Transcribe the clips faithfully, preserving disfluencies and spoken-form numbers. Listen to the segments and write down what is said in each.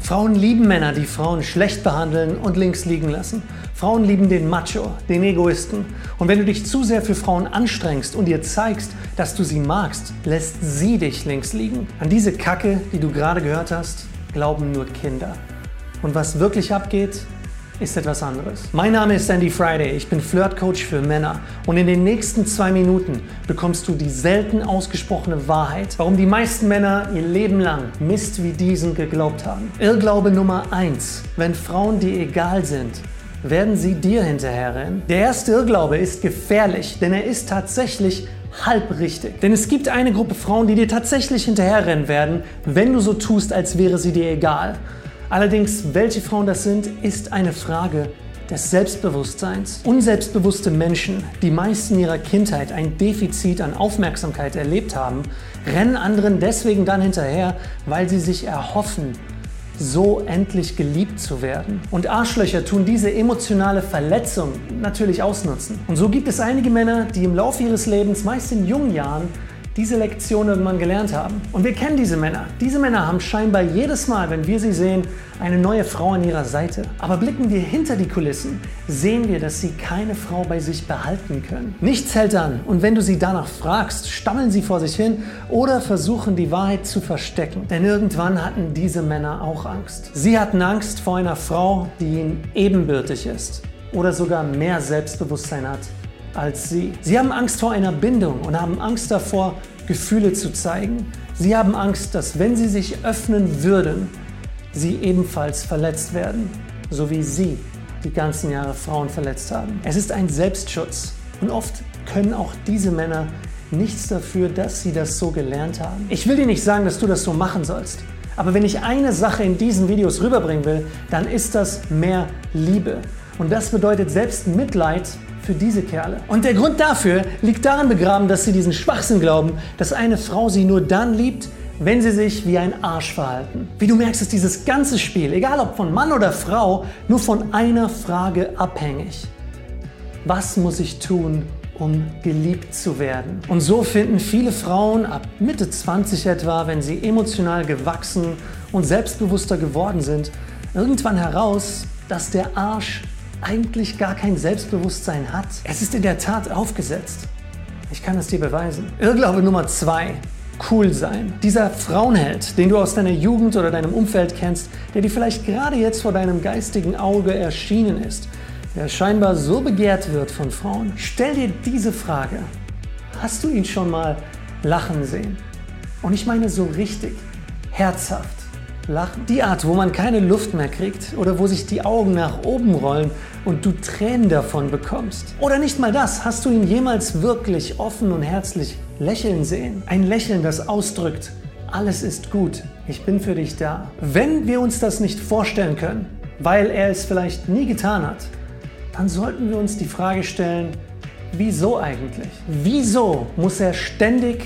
Frauen lieben Männer, die Frauen schlecht behandeln und links liegen lassen. Frauen lieben den Macho, den Egoisten. Und wenn du dich zu sehr für Frauen anstrengst und ihr zeigst, dass du sie magst, lässt sie dich links liegen. An diese Kacke, die du gerade gehört hast, glauben nur Kinder. Und was wirklich abgeht, ist etwas anderes. Mein Name ist Andy Friday, ich bin Flirtcoach für Männer und in den nächsten zwei Minuten bekommst du die selten ausgesprochene Wahrheit, warum die meisten Männer ihr Leben lang Mist wie diesen geglaubt haben. Irrglaube Nummer eins: Wenn Frauen dir egal sind, werden sie dir hinterherrennen. Der erste Irrglaube ist gefährlich, denn er ist tatsächlich halb richtig. Denn es gibt eine Gruppe Frauen, die dir tatsächlich hinterherrennen werden, wenn du so tust, als wäre sie dir egal. Allerdings, welche Frauen das sind, ist eine Frage des Selbstbewusstseins. Unselbstbewusste Menschen, die meist in ihrer Kindheit ein Defizit an Aufmerksamkeit erlebt haben, rennen anderen deswegen dann hinterher, weil sie sich erhoffen, so endlich geliebt zu werden. Und Arschlöcher tun diese emotionale Verletzung natürlich ausnutzen. Und so gibt es einige Männer, die im Laufe ihres Lebens, meist in jungen Jahren, diese Lektion irgendwann gelernt haben. Und wir kennen diese Männer. Diese Männer haben scheinbar jedes Mal, wenn wir sie sehen, eine neue Frau an ihrer Seite. Aber blicken wir hinter die Kulissen, sehen wir, dass sie keine Frau bei sich behalten können. Nichts hält an. Und wenn du sie danach fragst, stammeln sie vor sich hin oder versuchen, die Wahrheit zu verstecken. Denn irgendwann hatten diese Männer auch Angst. Sie hatten Angst vor einer Frau, die ihnen ebenbürtig ist oder sogar mehr Selbstbewusstsein hat als sie. Sie haben Angst vor einer Bindung und haben Angst davor, Gefühle zu zeigen. Sie haben Angst, dass wenn sie sich öffnen würden, sie ebenfalls verletzt werden, so wie sie die ganzen Jahre Frauen verletzt haben. Es ist ein Selbstschutz und oft können auch diese Männer nichts dafür, dass sie das so gelernt haben. Ich will dir nicht sagen, dass du das so machen sollst, aber wenn ich eine Sache in diesen Videos rüberbringen will, dann ist das mehr Liebe. Und das bedeutet selbst Mitleid für diese Kerle. Und der Grund dafür liegt darin begraben, dass sie diesen Schwachsinn glauben, dass eine Frau sie nur dann liebt, wenn sie sich wie ein Arsch verhalten. Wie du merkst, ist dieses ganze Spiel, egal ob von Mann oder Frau, nur von einer Frage abhängig. Was muss ich tun, um geliebt zu werden? Und so finden viele Frauen ab Mitte zwanzig etwa, wenn sie emotional gewachsen und selbstbewusster geworden sind, irgendwann heraus, dass der Arsch eigentlich gar kein Selbstbewusstsein hat. Es ist in der Tat aufgesetzt. Ich kann es dir beweisen. Irrglaube Nummer zwei: Cool sein. Dieser Frauenheld, den du aus deiner Jugend oder deinem Umfeld kennst, der dir vielleicht gerade jetzt vor deinem geistigen Auge erschienen ist, der scheinbar so begehrt wird von Frauen. Stell dir diese Frage: Hast du ihn schon mal lachen sehen? Und ich meine so richtig, herzhaft. Lachen. Die Art, wo man keine Luft mehr kriegt oder wo sich die Augen nach oben rollen und du Tränen davon bekommst. Oder nicht mal das. Hast du ihn jemals wirklich offen und herzlich lächeln sehen? Ein Lächeln, das ausdrückt: Alles ist gut, ich bin für dich da. Wenn wir uns das nicht vorstellen können, weil er es vielleicht nie getan hat, dann sollten wir uns die Frage stellen: Wieso eigentlich? Wieso muss er ständig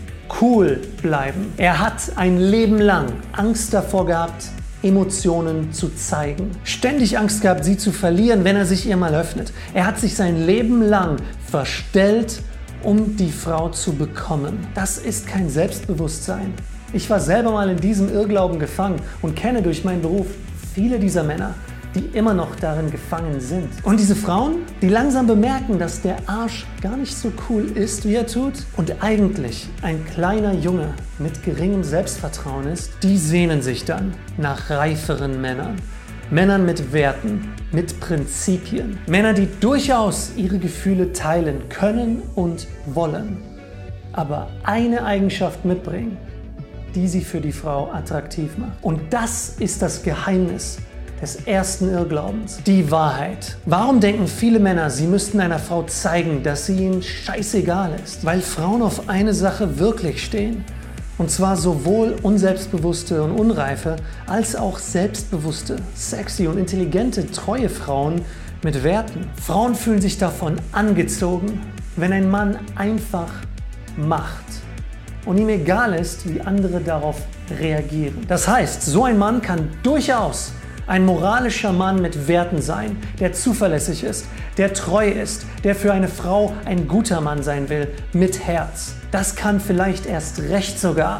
cool bleiben? Er hat ein Leben lang Angst davor gehabt, Emotionen zu zeigen. Ständig Angst gehabt, sie zu verlieren, wenn er sich ihr mal öffnet. Er hat sich sein Leben lang verstellt, um die Frau zu bekommen. Das ist kein Selbstbewusstsein. Ich war selber mal in diesem Irrglauben gefangen und kenne durch meinen Beruf viele dieser Männer, die immer noch darin gefangen sind. Und diese Frauen, die langsam bemerken, dass der Arsch gar nicht so cool ist, wie er tut, und eigentlich ein kleiner Junge mit geringem Selbstvertrauen ist, die sehnen sich dann nach reiferen Männern. Männern mit Werten, mit Prinzipien. Männer, die durchaus ihre Gefühle teilen können und wollen, aber eine Eigenschaft mitbringen, die sie für die Frau attraktiv macht. Und das ist das Geheimnis des ersten Irrglaubens: die Wahrheit. Warum denken viele Männer, sie müssten einer Frau zeigen, dass sie ihnen scheißegal ist? Weil Frauen auf eine Sache wirklich stehen. Und zwar sowohl unselbstbewusste und unreife, als auch selbstbewusste, sexy und intelligente, treue Frauen mit Werten. Frauen fühlen sich davon angezogen, wenn ein Mann einfach macht und ihm egal ist, wie andere darauf reagieren. Das heißt, so ein Mann kann durchaus ein moralischer Mann mit Werten sein, der zuverlässig ist, der treu ist, der für eine Frau ein guter Mann sein will, mit Herz. Das kann vielleicht erst recht sogar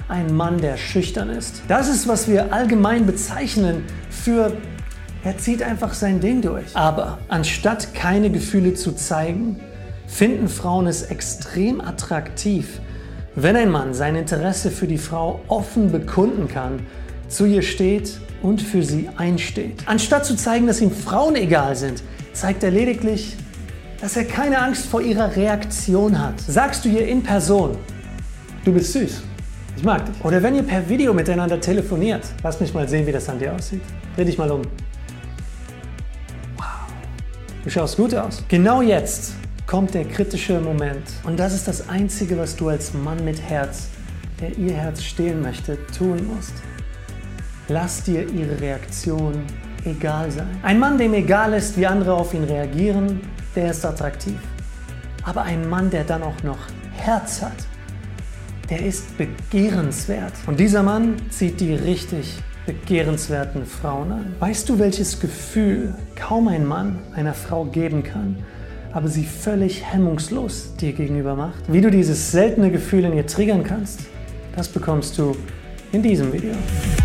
ein Mann, der schüchtern ist. Das ist, was wir allgemein bezeichnen für, er zieht einfach sein Ding durch. Aber anstatt keine Gefühle zu zeigen, finden Frauen es extrem attraktiv, wenn ein Mann sein Interesse für die Frau offen bekunden kann, zu ihr steht und für sie einsteht. Anstatt zu zeigen, dass ihm Frauen egal sind, zeigt er lediglich, dass er keine Angst vor ihrer Reaktion hat. Sagst du ihr in Person, du bist süß, ich mag dich. Oder wenn ihr per Video miteinander telefoniert, lass mich mal sehen, wie das an dir aussieht. Dreh dich mal um. Wow, du schaust gut aus. Genau jetzt kommt der kritische Moment. Und das ist das Einzige, was du als Mann mit Herz, der ihr Herz stehlen möchte, tun musst. Lass dir ihre Reaktion egal sein. Ein Mann, dem egal ist, wie andere auf ihn reagieren, der ist attraktiv. Aber ein Mann, der dann auch noch Herz hat, der ist begehrenswert. Und dieser Mann zieht die richtig begehrenswerten Frauen an. Weißt du, welches Gefühl kaum ein Mann einer Frau geben kann, aber sie völlig hemmungslos dir gegenüber macht? Wie du dieses seltene Gefühl in ihr triggern kannst, das bekommst du in diesem Video.